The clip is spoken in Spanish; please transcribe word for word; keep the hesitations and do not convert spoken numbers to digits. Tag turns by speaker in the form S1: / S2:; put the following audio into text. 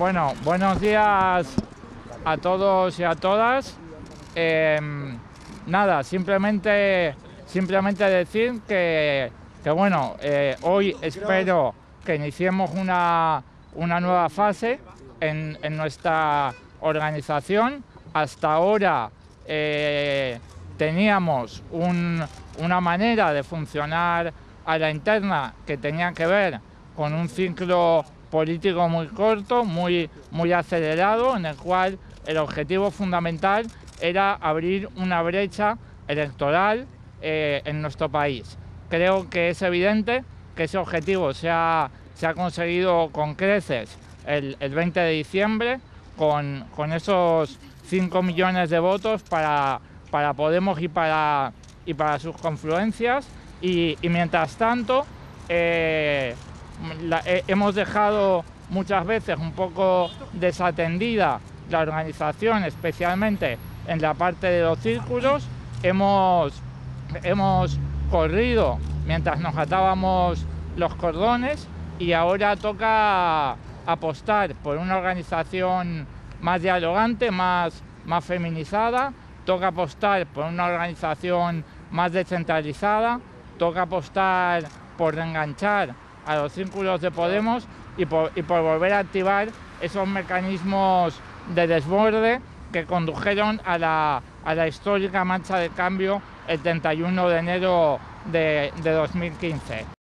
S1: Bueno, buenos días a todos y a todas. Eh, nada, simplemente, simplemente decir que, que bueno, eh, hoy espero que iniciemos una, una nueva fase en, en nuestra organización. Hasta ahora eh, teníamos un, una manera de funcionar a la interna que tenía que ver con un ciclo político muy corto, muy, muy acelerado, en el cual el objetivo fundamental era abrir una brecha electoral eh, en nuestro país. Creo que es evidente que ese objetivo se ha, se ha conseguido con creces el, el veinte de diciembre, con, con esos cinco millones de votos para, para Podemos y para, y para sus confluencias, y, y mientras tanto eh, la, eh, hemos dejado muchas veces un poco desatendida la organización, especialmente en la parte de los círculos. Hemos, hemos corrido mientras nos atábamos los cordones, y ahora toca apostar por una organización más dialogante, más, más feminizada. Toca apostar por una organización más descentralizada. Toca apostar por reenganchar a los círculos de Podemos y por, y por volver a activar esos mecanismos de desborde que condujeron a la, a la histórica marcha de cambio el treinta y uno de enero de, de dos mil quince.